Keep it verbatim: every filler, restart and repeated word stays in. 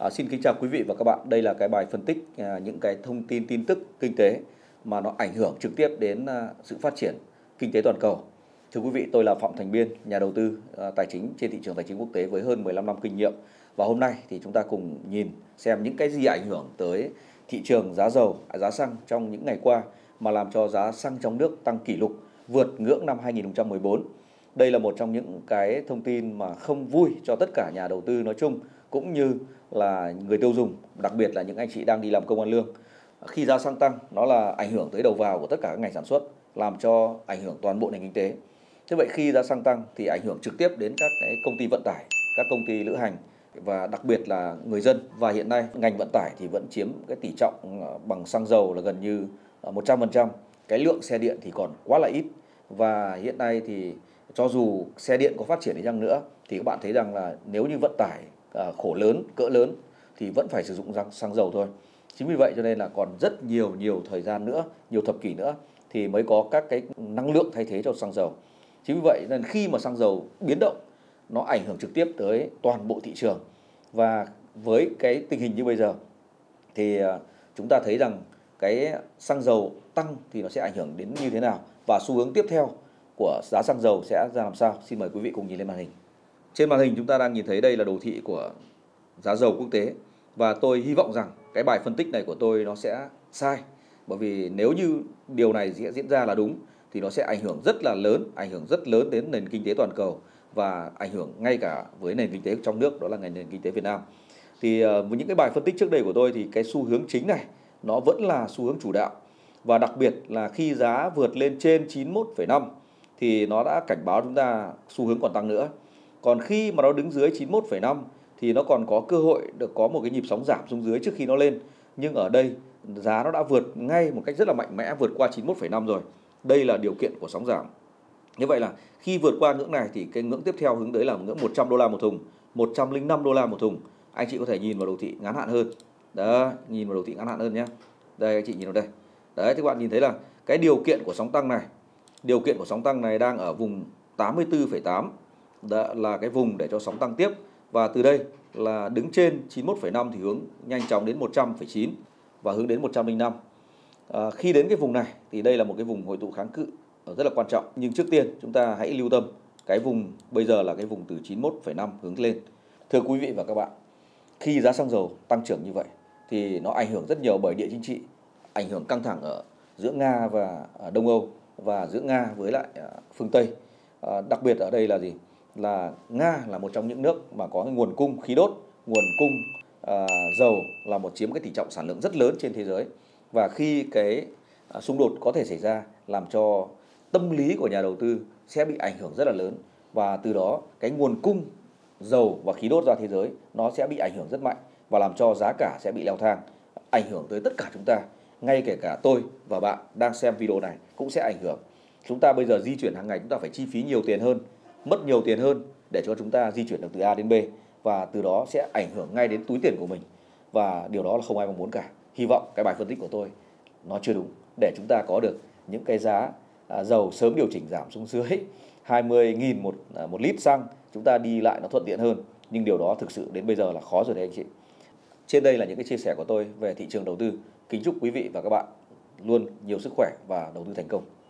À, xin kính chào quý vị và các bạn. Đây là cái bài phân tích à, những cái thông tin tin tức kinh tế mà nó ảnh hưởng trực tiếp đến à, sự phát triển kinh tế toàn cầu. Thưa quý vị, tôi là Phạm Thành Biên, nhà đầu tư à, tài chính trên thị trường tài chính quốc tế với hơn mười lăm năm kinh nghiệm. Và hôm nay thì chúng ta cùng nhìn xem những cái gì ảnh hưởng tới thị trường giá dầu, giá xăng trong những ngày qua mà làm cho giá xăng trong nước tăng kỷ lục vượt ngưỡng năm hai nghìn không trăm mười bốn. Đây là một trong những cái thông tin mà không vui cho tất cả nhà đầu tư nói chung cũng như là người tiêu dùng, đặc biệt là những anh chị đang đi làm công ăn lương. Khi giá xăng tăng, nó là ảnh hưởng tới đầu vào của tất cả các ngành sản xuất, làm cho ảnh hưởng toàn bộ nền kinh tế. Thế vậy khi giá xăng tăng thì ảnh hưởng trực tiếp đến các cái công ty vận tải, các công ty lữ hành và đặc biệt là người dân. Và hiện nay ngành vận tải thì vẫn chiếm cái tỷ trọng bằng xăng dầu là gần như một trăm phần trăm. Cái lượng xe điện thì còn quá là ít. Và hiện nay thì cho dù xe điện có phát triển đi chăng nữa thì các bạn thấy rằng là nếu như vận tải khổ lớn, cỡ lớn thì vẫn phải sử dụng xăng dầu thôi. Chính vì vậy cho nên là còn rất nhiều nhiều thời gian nữa, nhiều thập kỷ nữa thì mới có các cái năng lượng thay thế cho xăng dầu. Chính vì vậy nên khi mà xăng dầu biến động, nó ảnh hưởng trực tiếp tới toàn bộ thị trường. Và với cái tình hình như bây giờ thì chúng ta thấy rằng cái xăng dầu tăng thì nó sẽ ảnh hưởng đến như thế nào và xu hướng tiếp theo của giá xăng dầu sẽ ra làm sao. Xin mời quý vị cùng nhìn lên màn hình. Trên màn hình chúng ta đang nhìn thấy đây là đồ thị của giá dầu quốc tế. Và tôi hy vọng rằng cái bài phân tích này của tôi nó sẽ sai. Bởi vì nếu như điều này sẽ diễn ra là đúng thì nó sẽ ảnh hưởng rất là lớn, ảnh hưởng rất lớn đến nền kinh tế toàn cầu và ảnh hưởng ngay cả với nền kinh tế trong nước, đó là ngành nền kinh tế Việt Nam. Thì với những cái bài phân tích trước đây của tôi thì cái xu hướng chính này nó vẫn là xu hướng chủ đạo. Và đặc biệt là khi giá vượt lên trên chín mươi mốt phẩy năm thì nó đã cảnh báo chúng ta xu hướng còn tăng nữa. Còn khi mà nó đứng dưới chín mươi mốt phẩy năm thì nó còn có cơ hội được có một cái nhịp sóng giảm xuống dưới trước khi nó lên. Nhưng ở đây giá nó đã vượt ngay một cách rất là mạnh mẽ, vượt qua chín mươi mốt phẩy năm rồi. Đây là điều kiện của sóng giảm. Như vậy là khi vượt qua ngưỡng này thì cái ngưỡng tiếp theo hướng tới là ngưỡng một trăm đô la một thùng, một trăm lẻ năm đô la một thùng. Anh chị có thể nhìn vào đồ thị ngắn hạn hơn. Đó, nhìn vào đồ thị ngắn hạn hơn nhé. Đây anh chị nhìn vào đây. Đấy, các bạn nhìn thấy là cái điều kiện của sóng tăng này, điều kiện của sóng tăng này đang ở vùng tám mươi tư phẩy tám. Đó là cái vùng để cho sóng tăng tiếp. Và từ đây là đứng trên chín mươi mốt phẩy năm thì hướng nhanh chóng đến một trăm phẩy chín và hướng đến một trăm lẻ năm. À, khi đến cái vùng này thì đây là một cái vùng hội tụ kháng cự rất là quan trọng. Nhưng trước tiên chúng ta hãy lưu tâm cái vùng bây giờ là cái vùng từ chín mươi mốt phẩy năm hướng lên. Thưa quý vị và các bạn, khi giá xăng dầu tăng trưởng như vậy thì nó ảnh hưởng rất nhiều bởi địa chính trị, ảnh hưởng căng thẳng ở giữa Nga và Đông Âu và giữa Nga với lại phương Tây. À, đặc biệt ở đây là gì? Là Nga là một trong những nước mà có cái nguồn cung khí đốt, nguồn cung à, dầu là một chiếm cái tỷ trọng sản lượng rất lớn trên thế giới. Và khi cái à, xung đột có thể xảy ra làm cho tâm lý của nhà đầu tư sẽ bị ảnh hưởng rất là lớn. Và từ đó cái nguồn cung dầu và khí đốt ra thế giới nó sẽ bị ảnh hưởng rất mạnh và làm cho giá cả sẽ bị leo thang, ảnh hưởng tới tất cả chúng ta. Ngay kể cả tôi và bạn đang xem video này cũng sẽ ảnh hưởng. Chúng ta bây giờ di chuyển hàng ngày chúng ta phải chi phí nhiều tiền hơn, mất nhiều tiền hơn để cho chúng ta di chuyển được từ A đến B. Và từ đó sẽ ảnh hưởng ngay đến túi tiền của mình. Và điều đó là không ai mong muốn cả. Hy vọng cái bài phân tích của tôi nó chưa đúng để chúng ta có được những cái giá à, dầu sớm điều chỉnh giảm xuống dưới hai mươi nghìn một, à, một lít xăng. Chúng ta đi lại nó thuận tiện hơn. Nhưng điều đó thực sự đến bây giờ là khó rồi đấy anh chị. Trên đây là những cái chia sẻ của tôi về thị trường đầu tư. Kính chúc quý vị và các bạn luôn nhiều sức khỏe và đầu tư thành công.